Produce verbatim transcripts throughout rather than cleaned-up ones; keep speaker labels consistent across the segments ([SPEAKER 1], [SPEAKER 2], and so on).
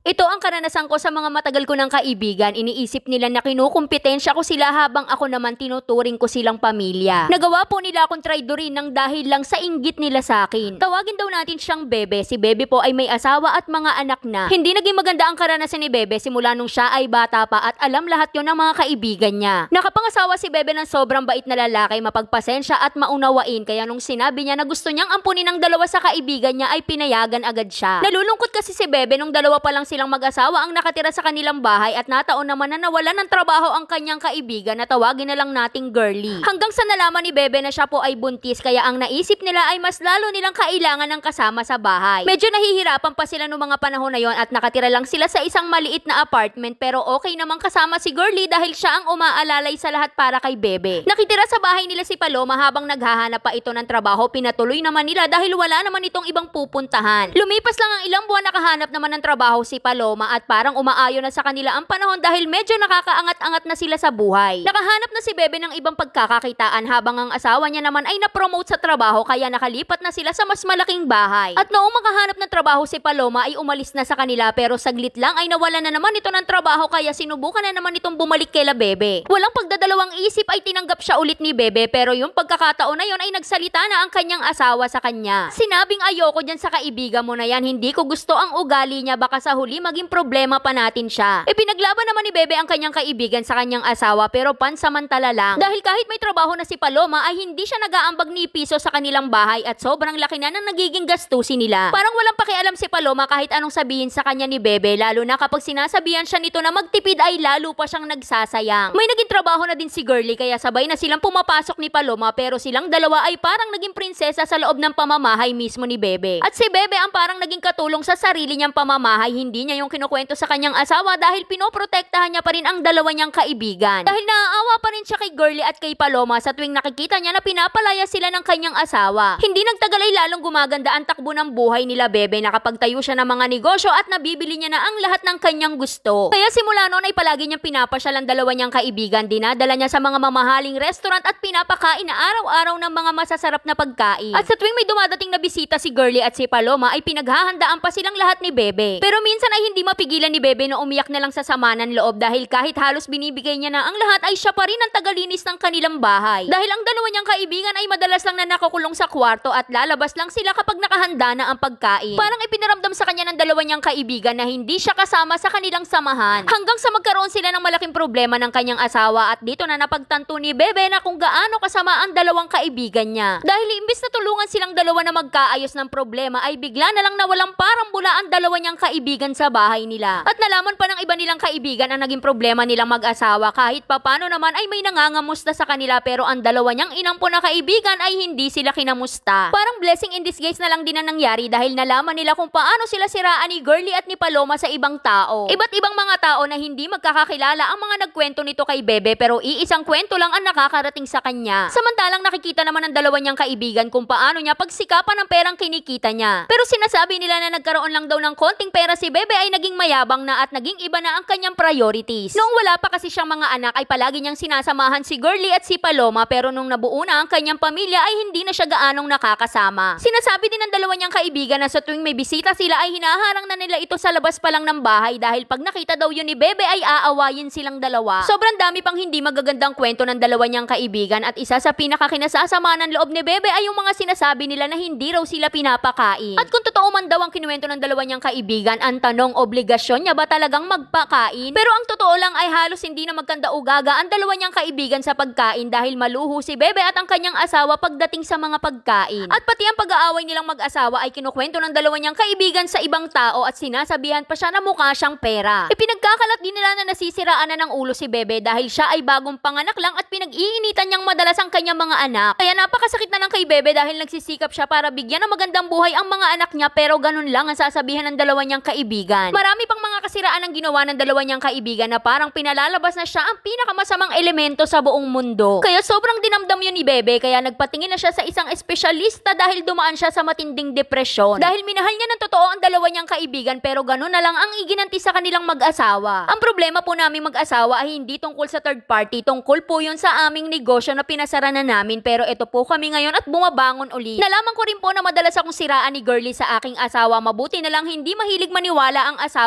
[SPEAKER 1] Ito ang karanasan ko sa mga matagal ko ng kaibigan. Iniisip nila na kinukumpetensya ko sila habang ako naman tinuturing ko silang pamilya. Nagawa po nila akong traidorin ng dahil lang sa inggit nila sa akin. Tawagin daw natin siyang Bebe. Si Bebe po ay may asawa at mga anak na. Hindi naging maganda ang karanasan ni Bebe simula nung siya ay bata pa at alam lahat yon ng mga kaibigan niya. Nakapangasawa si Bebe ng sobrang bait na lalaki, mapagpasensya at maunawain. Kaya nung sinabi niya na gusto niyang ampunin ng dalawa sa kaibigan niya ay pinayagan agad siya. Nalulungkot kasi si Bebe nung dalawa pa lang silang mag-asawa ang nakatira sa kanilang bahay at nataon naman na nawalan ng trabaho ang kanyang kaibigan na tawagin na lang nating Girly. Hanggang sa nalaman ni Bebe na siya po ay buntis, kaya ang naisip nila ay mas lalo nilang kailangan ng kasama sa bahay. Medyo nahihirapan pa sila noong mga panahon na yon at nakatira lang sila sa isang maliit na apartment, pero okay namang kasama si Girly dahil siya ang umaalalay sa lahat para kay Bebe. Nakitira sa bahay nila si Paloma habang naghahanap pa ito ng trabaho. Pinatuloy naman nila dahil wala naman itong ibang pupuntahan. Lumipas lang ang ilang buwan, nakahanap naman ng trabaho si Paloma at parang umaayon na sa kanila ang panahon dahil medyo nakakaangat-angat na sila sa buhay. Nakahanap na si Bebe ng ibang pagkakakitaan habang ang asawa niya naman ay na-promote sa trabaho, kaya nakalipat na sila sa mas malaking bahay. At noong makahanap ng trabaho si Paloma ay umalis na sa kanila, pero saglit lang ay nawala na naman ito ng trabaho, kaya sinubukan na naman itong bumalik kay la Bebe. Walang pagdadalawang isip ay tinanggap siya ulit ni Bebe, pero yung pagkakataon na yon ay nagsalita na ang kanyang asawa sa kanya. Sinabing, ayoko dyan sa kaibigan mo na yan, hindi ko gusto ang ugali niya, baka sa huli maging problema pa natin siya. Ipinaglaban naman ni Bebe ang kanyang kaibigan sa kanyang asawa, pero pansamantala lang. Dahil kahit may trabaho na si Paloma ay hindi siya nag-aambag ni piso sa kanilang bahay at sobrang laki na ng nagiging gastusin nila. Parang walang pakialam si Paloma kahit anong sabihin sa kanya ni Bebe, lalo na kapag sinasabihan siya nito na magtipid ay lalo pa siyang nagsasayang. May naging trabaho na din si Girly, kaya sabay na silang pumapasok ni Paloma, pero silang dalawa ay parang naging prinsesa sa loob ng pamamahay mismo ni Bebe. At si Bebe ang parang naging katulong sa sarili niyang pamamahay, hindi niya yung kinukwento sa kanyang asawa dahil pinoprotektahan niya pa rin ang dalawa niyang kaibigan. Dahil naaawa pa rin siya kay Girly at kay Paloma sa tuwing nakikita niya na pinapalaya sila ng kanyang asawa. Hindi nagtagal ay lalong gumaganda ang takbo ng buhay nila Bebe, nakapagtayo siya ng mga negosyo at nabibili niya na ang lahat ng kanyang gusto. Kaya simula noon ay palagi niyang pinapasyal ang dalawa niyang kaibigan, dinadala niya sa mga mamahaling restaurant at pinapakain na araw-araw ng mga masasarap na pagkain. At sa tuwing may dumadating na bisita si Girly at si Paloma ay pinaghahandaan pa silang lahat ni Bebe. Pero minsan ay hindi mapigilan ni Bebe na umiyak na lang sa sama ng loob dahil kahit halos binibigay niya na ang lahat ay siya pa rin ang tagalinis ng kanilang bahay. Dahil ang dalawa niyang kaibigan ay madalas lang na nakakulong sa kwarto at lalabas lang sila kapag nakahanda na ang pagkain. Parang ipinaramdam sa kanya ng dalawa niyang kaibigan na hindi siya kasama sa kanilang samahan. Hanggang sa magkaroon sila ng malaking problema ng kanyang asawa at dito na napagtanto ni Bebe na kung gaano kasama ang dalawang kaibigan niya. Dahil imbis na tulungan silang dalawa na magkaayos ng problema ay bigla na lang nawalang parang bula ang dalawa niyang kaibigan sa bahay nila. At nalaman pa ng iba nilang kaibigan ang naging problema nilang mag-asawa. Kahit papano naman ay may nangangamusta sa kanila, pero ang dalawa niyang inampo na kaibigan ay hindi sila kinamusta. Parang blessing in disguise na lang din ang nangyari dahil nalaman nila kung paano sila siraan ni Girly at ni Paloma sa ibang tao. Iba't ibang mga tao na hindi magkakakilala ang mga nagkwento nito kay Bebe, pero iisang kwento lang ang nakakarating sa kanya. Samantalang nakikita naman ng dalawa niyang kaibigan kung paano niya pagsikapan ng perang kinikita niya. Pero sinasabi nila na nagkaroon lang daw ng konting pera si Bebe ay naging mayabang na at naging iba na ang kanyang priorities. Noong wala pa kasi siyang mga anak ay palagi niyang sinasamahan si Girly at si Paloma, pero nung nabuo na ang kanyang pamilya ay hindi na siya gaanong nakakasama. Sinasabi din ng dalawa niyang kaibigan na sa tuwing may bisita sila ay hinaharang na nila ito sa labas pa lang ng bahay dahil pag nakita daw yun ni Bebe ay aawayin silang dalawa. Sobrang dami pang hindi magagandang kwento ng dalawa niyang kaibigan at isa sa pinakakinasasama ng loob ni Bebe ay yung mga sinasabi nila na hindi raw sila pinapakain. At kung totoo man daw ang kinuwento ng dalawa niyang kaibigan, ang tanong, obligasyon niya ba talagang magpakain? Pero ang totoo lang ay halos hindi na magkanda-ugaga ang dalawa niyang kaibigan sa pagkain dahil maluho si Bebe at ang kanyang asawa pagdating sa mga pagkain. At pati ang pag-aaway nilang mag-asawa ay kinukwento ng dalawa niyang kaibigan sa ibang tao at sinasabihan pa siya na mukha siyang pera. Ipinagkakalat din nila na nasisiraan na ng ulo si Bebe dahil siya ay bagong panganak lang at pinag-iinitan niyang madalas ang kanyang mga anak. Kaya napakasakit na lang kay Bebe dahil nagsisikap siya para bigyan ng magandang buhay ang mga anak niya, pero ganun lang ang sasabihan ng dalawa niyang kaibigan. Marami pang mga kasiraan ang ginawa ng dalawa niyang kaibigan na parang pinalalabas na siya ang pinakamasamang elemento sa buong mundo. Kaya sobrang dinamdam yun ni Bebe, kaya nagpatingin na siya sa isang espesyalista dahil dumaan siya sa matinding depresyon. Dahil minahal niya ng totoo ang dalawa niyang kaibigan, pero ganun na lang ang iginanti sa kanilang mag-asawa. Ang problema po naming mag-asawa ay hindi tungkol sa third party, tungkol po yun sa aming negosyo na pinasara na namin, pero ito po kami ngayon at bumabangon uli. Nalaman ko rin po na madalas akong siraan ni Girly sa aking asawa. Mabuti na lang hindi mahilig maniwala ang asawa ko, kaya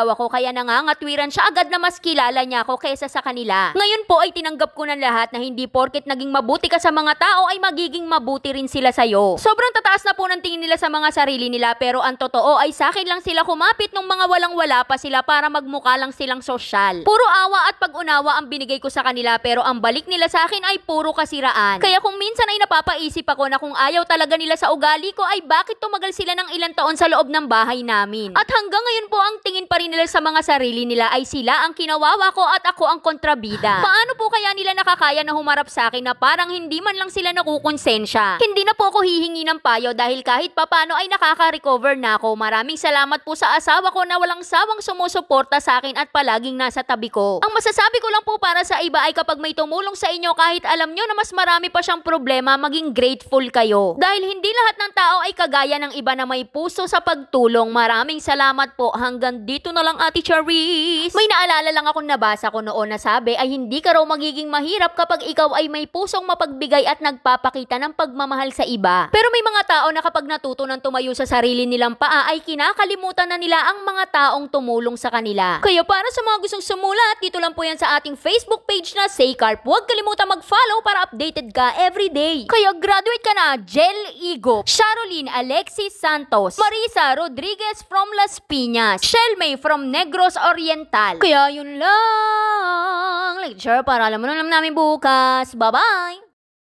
[SPEAKER 1] kaya nangangatwiran siya agad na mas kilala niya ako kaysa sa kanila. Ngayon po ay tinanggap ko ng lahat na hindi porket naging mabuti ka sa mga tao ay magiging mabuti rin sila sa'yo. Sobrang tataas na po ng tingin nila sa mga sarili nila pero ang totoo ay sa akin lang sila kumapit nung mga walang-wala pa sila para magmukha lang silang sosyal. Puro awa at pag-unawa ang binigay ko sa kanila pero ang balik nila sa akin ay puro kasiraan. Kaya kung minsan ay napapaisip ako na kung ayaw talaga nila sa ugali ko ay bakit tumagal sila ng ilang taon sa loob ng bahay namin. At hanggang ngayon po ang tingin pa rin nila sa mga sarili nila ay sila ang kinawawa ko at ako ang kontrabida. Paano po kaya nila nakakaya na humarap sa akin na parang hindi man lang sila nakukonsensya? Hindi na po ako hihingi ng payo dahil kahit papano ay nakaka-recover na ako. Maraming salamat po sa asawa ko na walang sawang sumusuporta sa akin at palaging nasa tabi ko. Ang masasabi ko lang po para sa iba ay kapag may tumulong sa inyo kahit alam nyo na mas marami pa siyang problema, maging grateful kayo. Dahil hindi lahat ng tao ay kagaya ng iba na may puso sa pagtulong. Maraming salamat po. Hanggang dito na lang, Ate Charis. May naalala lang akong nabasa ko noon na sabi ay hindi ka raw magiging mahirap kapag ikaw ay may pusong mapagbigay at nagpapakita ng pagmamahal sa iba. Pero may mga tao na kapag natuto ng tumayo sa sarili nilang paa ay kinakalimutan na nila ang mga taong tumulong sa kanila. Kaya para sa mga gustong sumulat, dito lang po yan sa ating Facebook page na Saycarp. Huwag kalimutan mag-follow para updated ka everyday. Kaya graduate ka na, Jel Igo, Sharoline Alexis Santos, Marisa Rodriguez from Las Piñas, Shelmay from Negros Oriental. Kaya yun lang. Like, sure, para alam mo na namin bukas. Bye-bye!